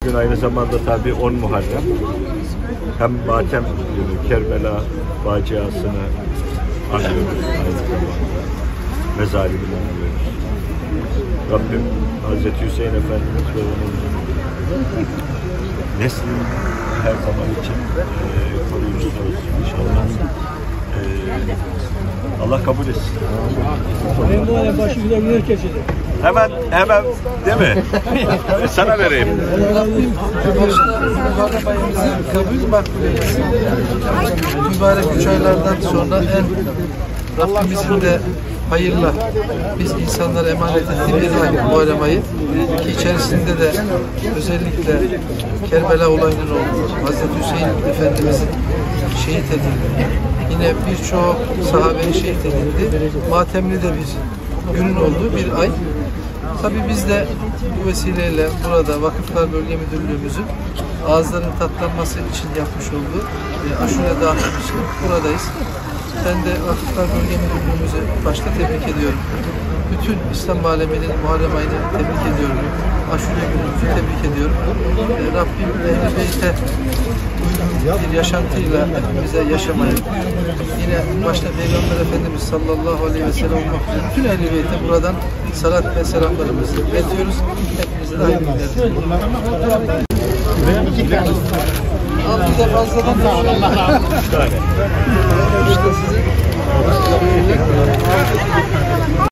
bugün aynı zamanda tabii 10 Muharrem. Hem matem Kerbela faciasını anlıyoruz aynı zamanda. Mezalimini anlıyoruz. Rabbim Hazreti Hüseyin Efendimiz ve onun neslini her zaman için koruyucusu olsun inşallah. Allah kabul etsin. Hemen değil mi? Sana vereyim. Kabul makbul eylesin. Mübarek 3 aylardan sonra Rabbimizin de hayırla biz insanlara emanet ettiği bir ay Muharrem ayı ki içerisinde de özellikle Kerbela olayının olduğu Hazreti Hüseyin Efendimizin şehit edildi. Yine birçok sahabenin şehit edildi. Matemli de bir günün olduğu bir ay. Tabii biz de bu vesileyle burada Vakıflar Bölge Müdürlüğümüzün ağızların tatlanması için yapmış olduğu aşure dağıtım için buradayız. Ben de Vakıflar Bölge Müdürlüğümüzü başta tebrik ediyorum. Bütün İslam aleminin Muharrem ayını tebrik ediyorum. Aşure günümüzü tebrik ediyorum. Rabbim Ehl-i Beyt'e bir yaşantıyla hepimize yaşamayı, yine başta Peygamber Efendimiz sallallahu aleyhi ve sellem olmak üzere bütün Ehl-i Beyt'e buradan salat ve selamlarımızı iletiyoruz. Hepinize de hayırlı günler. Al bir de fazladan da.